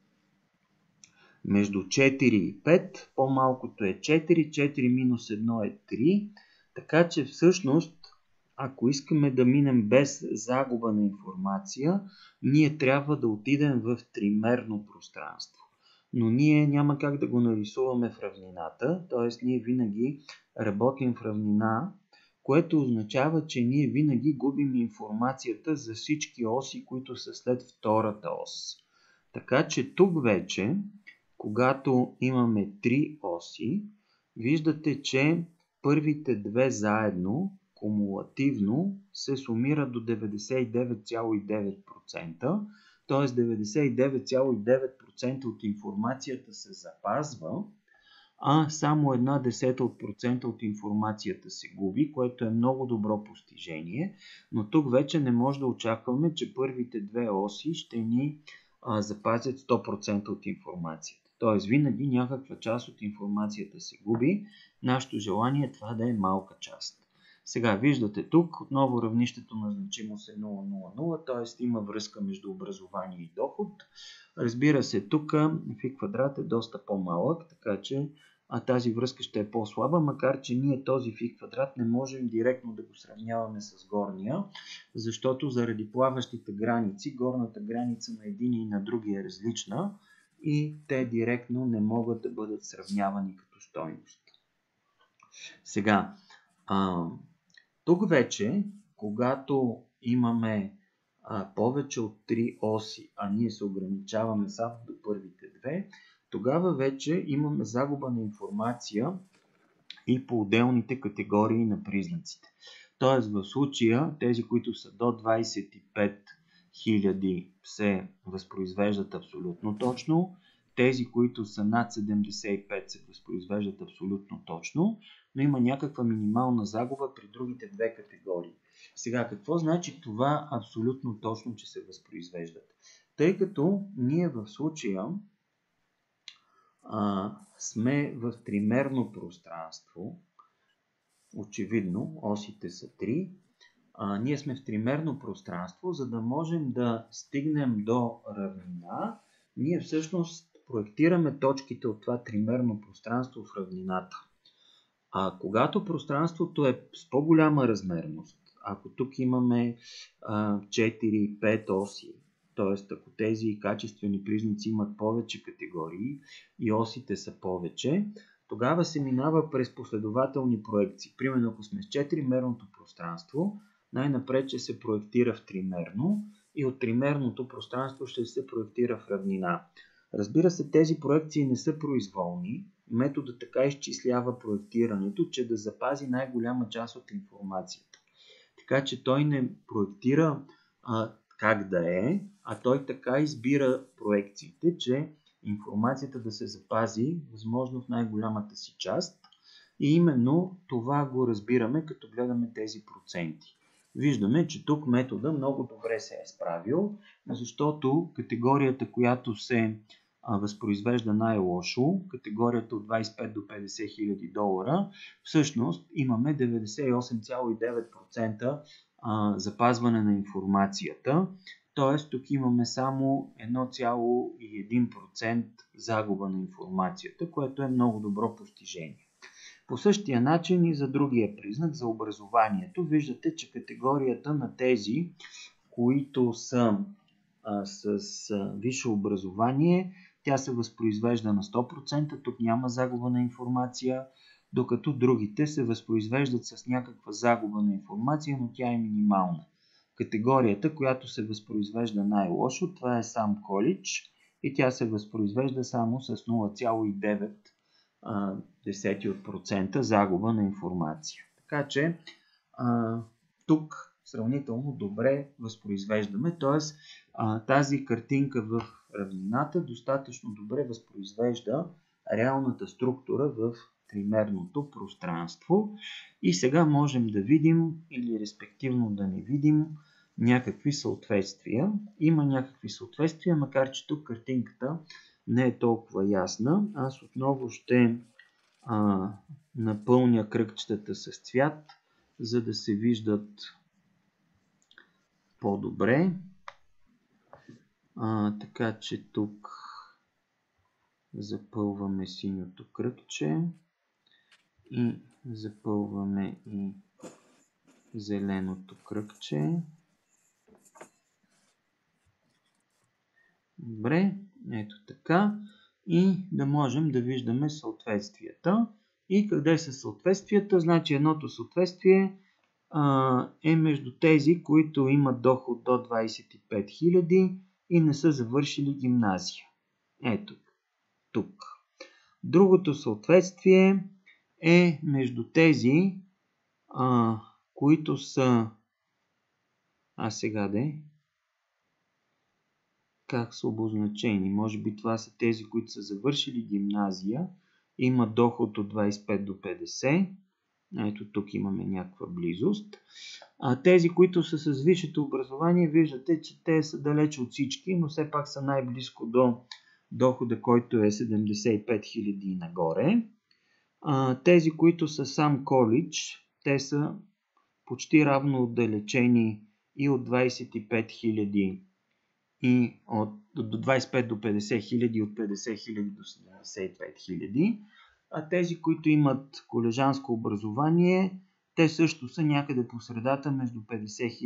4 и 5, по-малкото е 4, 4 минус 1 е 3, така че всъщност, ако искаме да минем без загуба на информация, ние трябва да отидем в тримерно пространство. Но ние няма как да го нарисуваме в равнината, т.е. ние винаги работим в равнина, което означава, че ние винаги губим информацията за всички оси, които са след втората ос. Така че тук вече, когато имаме 3 оси, виждате, че първите две заедно, кумулативно, се сумират до 99,9%, т.е. 99,9% от информацията се запазва, а само 0,1% от информацията се губи, което е много добро постижение, но тук вече не може да очакваме, че първите две оси ще ни запазят 100% от информацията. Т.е. винаги някаква част от информацията се губи. Нашето желание е това да е малка част. Сега виждате тук отново равнището на значимост е 0,00, т.е. има връзка между образование и доход. Разбира се, тук фи квадрат е доста по-малък, така че тази връзка ще е по-слаба, макар че ние този фи квадрат не можем директно да го сравняваме с горния, защото заради плаващите граници, горната граница на един и на другия е различна и те директно не могат да бъдат сравнявани като стойност. Сега, тук вече, когато имаме повече от 3 оси, а ние се ограничаваме само до първите две, тогава вече имаме загуба на информация и по отделните категории на признаците. Тоест в случая тези, които са до 25 000 се възпроизвеждат абсолютно точно, тези, които са над 75 се възпроизвеждат абсолютно точно, но има някаква минимална загуба при другите две категории. Сега, какво значи това абсолютно точно, че се възпроизвеждат? Тъй като ние в случая сме в тримерно пространство. Очевидно, осите са 3. Ние сме в тримерно пространство, за да можем да стигнем до равнина. Ние всъщност проектираме точките от това тримерно пространство в равнината. Когато пространството е с по-голяма размерност, ако тук имаме 4-5 оси, т.е. ако тези качествени признаци имат повече категории и осите са повече, тогава се минава през последователни проекции. Примерно, ако сме с 4-мерното пространство, най-напред ще се проектира в тримерно и от тримерното пространство ще се проектира в равнина. Разбира се, тези проекции не са произволни. Методът така изчислява проектирането, че да запази най-голяма част от информацията. Така че той не проектира как да е, а той така избира проекциите, че информацията да се запази възможно в най-голямата си част. И именно това го разбираме, като гледаме тези проценти. Виждаме, че тук метода много добре се е справил, защото категорията, която се възпроизвежда най-лошо, категорията от 25 до 50 хиляди долара, всъщност имаме 98,9% запазване на информацията, т.е. тук имаме само 1,1% загуба на информацията, което е много добро постижение. По същия начин и за другия признак, за образованието, виждате, че категорията на тези, които са с висше образование, тя се възпроизвежда на 100%, тук няма загуба на информация, докато другите се възпроизвеждат с някаква загуба на информация, но тя е минимална. Категорията, която се възпроизвежда най-лошо, това е сам коледж и тя се възпроизвежда само с 0,9% загуба на информация. Така че тук сравнително добре възпроизвеждаме, т.е. тази картинка в равнината достатъчно добре възпроизвежда реалната структура в тримерното пространство. И сега можем да видим или респективно да не видим някакви съответствия. Има някакви съответствия, макар че тук картинката не е толкова ясна. Аз отново ще напълня кръгчетата с цвят, за да се виждат по-добре. Така че тук запълваме синьото кръгче и запълваме и зеленото кръгче. Добре, ето така. И да можем да виждаме съответствията. И къде са съответствията? Значи едното съответствие е между тези, които имат доход до 25 000 и не са завършили гимназия. Ето, тук. Другото съответствие е между тези, които са... Как са обозначени? Може би това са тези, които са завършили гимназия, имат доход от 25 до 50. Ето тук имаме някаква близост. Тези, които са с висшето образование, виждате, че те са далече от всички, но все пак са най-близко до дохода, който е 75 000 и нагоре. Тези, които са сам коледж, те са почти равно отдалечени и от 25 000 и до 25 до 50 000 и от 50 000 до 75 000. А тези, които имат колежанско образование, те също са някъде по средата между 50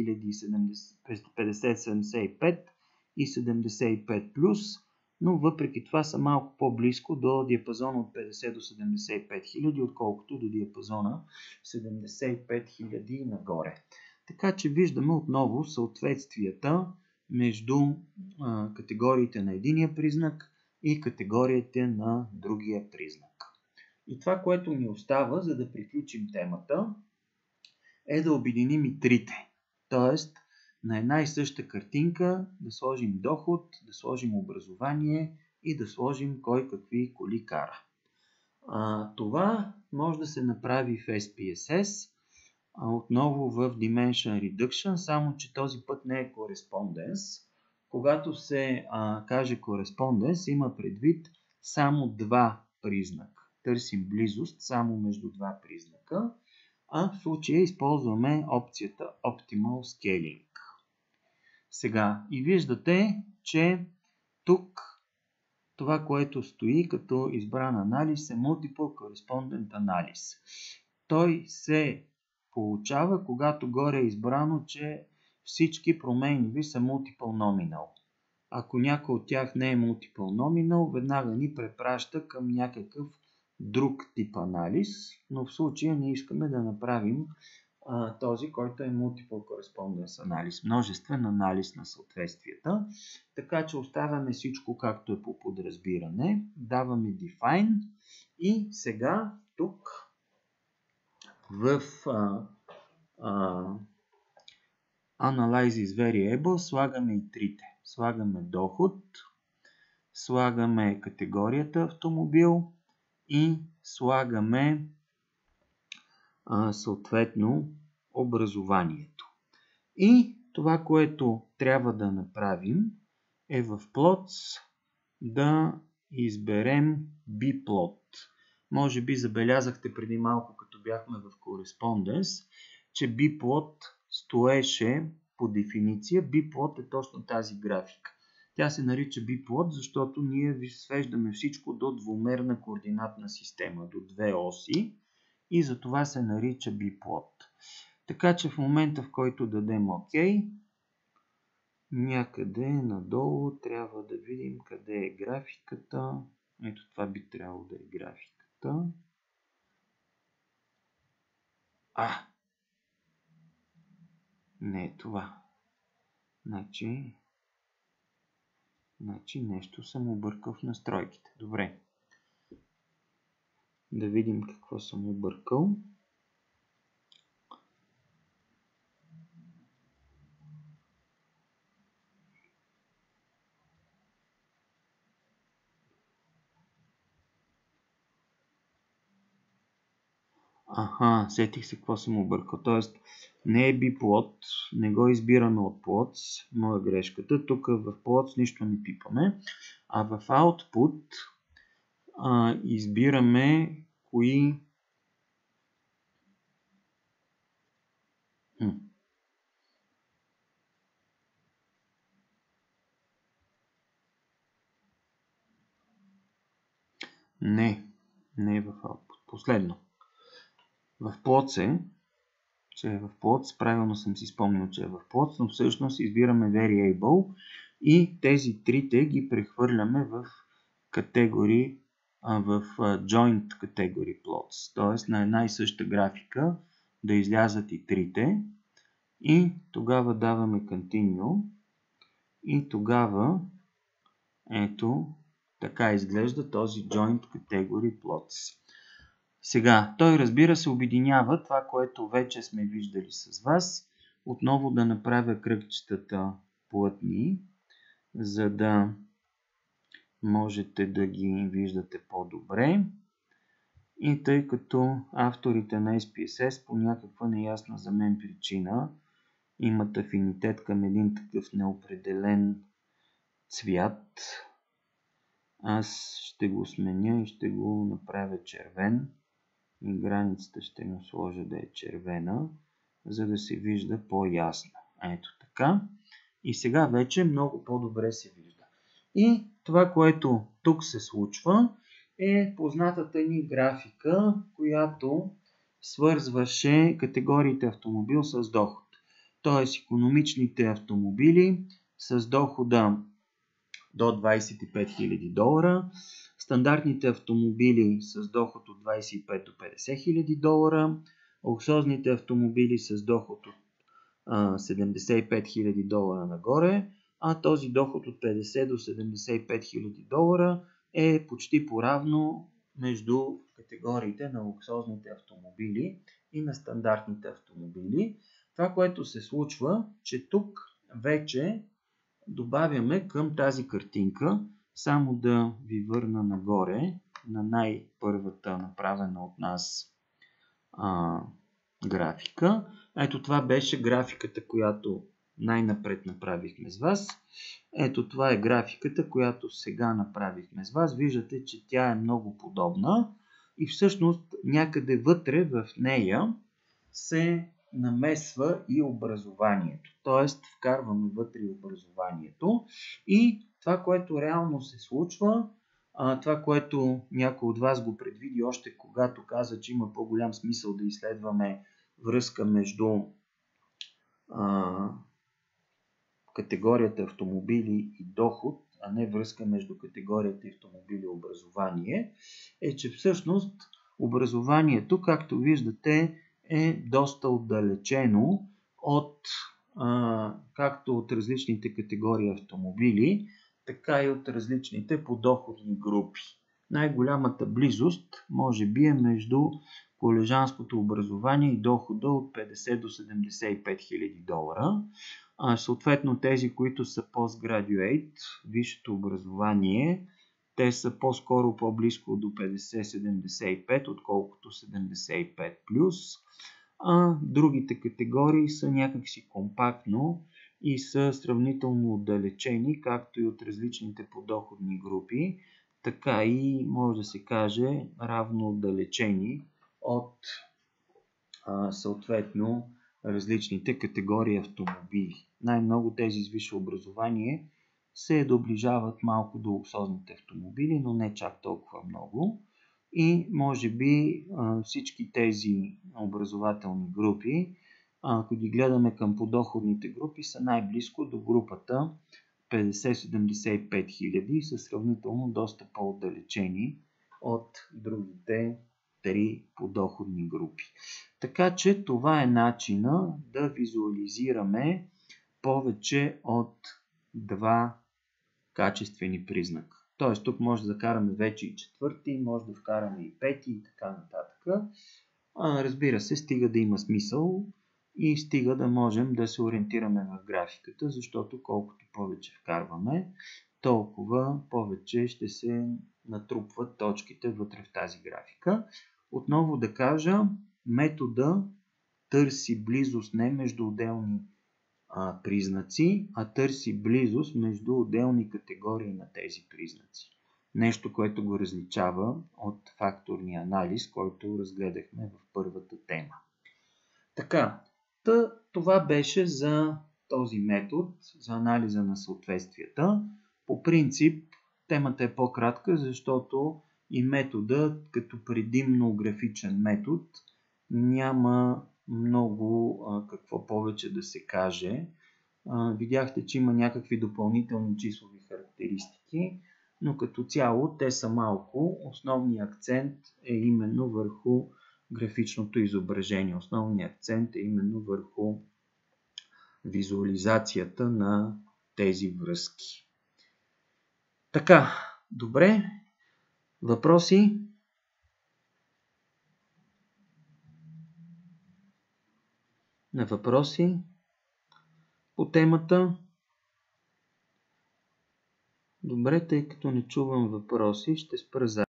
000 и 75 плюс, но въпреки това са малко по-близко до диапазона от 50 до 75 000, отколкото до диапазона 75 000 и нагоре. Така че виждаме отново съответствията между категориите на единия признак и категориите на другия признак. И това, което ни остава, за да приключим темата, е да обединим и трите. Тоест, на една и съща картинка да сложим доход, да сложим образование и да сложим кой какви коли кара. Това може да се направи в SPSS, отново в Dimension Reduction, само че този път не е Correspondence. Когато се каже Correspondence, има предвид само два признака. Търсим близост само между два признака. А в случая използваме опцията Optimal Scaling. Сега и виждате, че тук това, което стои като избран анализ е Multiple Correspondent Analysis. Той се получава, когато горе е избрано, че всички променливи са Multiple Nominal. Ако някой от тях не е Multiple Nominal, веднага ни препраща към някакъв друг тип анализ, но в случая не искаме да направим този, който е Multiple Correspondence анализ, множествен анализ на съответствията. Така че оставяме всичко както е по подразбиране, даваме Define и сега тук в Analysis Variable слагаме и трите. Слагаме доход, слагаме категорията автомобил и слагаме съответно образованието. И това, което трябва да направим е в Plots да изберем Bplot. Може би забелязахте преди малко, като бяхме в Correspondence, че Bplot стоеше по дефиниция. Bplot е точно тази графика. Тя се нарича Bplot, защото ние свеждаме всичко до двумерна координатна система, до две оси. И за това се нарича Bplot. Така че в момента, в който дадем OK, някъде надолу трябва да видим къде е графиката. Ето това би трябвало да е графиката. Не е това. Значи нещо съм объркал в настройките. Добре. Да видим какво съм объркал. Сетих се какво съм объркал. Тоест, не е Bplot, не го избираме от Plots, моя грешката. Тук в Plots нищо не пипаме, а в Output избираме кои Не е в Output. Последно. В Plots че е в Plots, правилно съм си спомнил, че е в Plots, но всъщност избираме Variable и тези трите ги прехвърляме в категории, в Joint Category Plots, т.е. на една и съща графика да излязат и трите и тогава даваме Continue и тогава ето така изглежда този Joint Category Plots. Сега, той разбира се обединява това, което вече сме виждали с вас. Отново да направя кръгчетата плътни, за да можете да ги виждате по-добре. И тъй като авторите на SPSS по някаква неясна за мен причина имат афинитет към един такъв неопределен цвят, аз ще го сменя и ще го направя червен. И границата ще му сложа да е червена, за да се вижда по-ясно. Ето така. И сега вече много по-добре се вижда. И това, което тук се случва, е познатата ни графика, която свързваше категориите автомобил с доход. Т.е. икономичните автомобили с дохода до $25 000, стандартните автомобили с доход от $25 до $50 000, луксозните автомобили с доход от $75 000 нагоре, а този доход от $50 до $75 000 е почти поравно между категориите на луксозните автомобили и на стандартните автомобили. Това, което се случва, че тук вече добавяме към тази картинка, само да ви върна нагоре на най-първата направена от нас графика. Ето това беше графиката, която най-напред направихме с вас. Ето това е графиката, която сега направихме с вас. Виждате, че тя е много подобна и всъщност някъде вътре в нея се намесва и образованието. Тоест вкарваме вътре образованието и това, което реално се случва, това, което някой от вас го предвиди още когато каза, че има по-голям смисъл да изследваме връзка между категорията автомобили и доход, а не връзка между категорията автомобили и образование, е, че всъщност образованието, както виждате, е доста отдалечено от както от различните категории автомобили, така и от различните подоходни групи. Най-голямата близост може би е между колежанското образование и дохода от 50 до 75 хиляди долара. Съответно тези, които са postgraduate, висшето образование, те са по-скоро по-близко до 50-75, отколкото 75+. Другите категории са някакси компактно и са сравнително отдалечени, както и от различните подоходни групи, така и може да се каже равно отдалечени от съответно различните категории автомобили. Най-много тези с висше образование се доближават малко до луксозните автомобили, но не чак толкова много. И може би всички тези образователни групи, ако ги гледаме към подоходните групи, са най-близко до групата 50-75 хиляди и са сравнително доста по-отдалечени от другите три подоходни групи. Така че това е начина да визуализираме повече от два качествени признака. Т.е. тук може да караме вече и четвърти, може да вкараме и пети и така нататък. Разбира се, стига да има смисъл и стига да можем да се ориентираме в графиката, защото колкото повече вкарваме, толкова повече ще се натрупват точките вътре в тази графика. Отново да кажа, метода търси близост не между отделни признаци, а търси близост между отделни категории на тези признаци. Нещо, което го различава от факторния анализ, който разгледахме в първата тема. Така, това беше за този метод за анализа на съответствията. По принцип, темата е по-кратка, защото и метода, като предимно графичен метод, няма много какво повече да се каже. Видяхте, че има някакви допълнителни числови характеристики, но като цяло те са малко. Основният акцент е именно върху графичното изображение. Основният акцент е именно върху визуализацията на тези връзки. Така, добре. Въпроси? На въпроси по темата? Добре, тъй като не чувам въпроси, ще спра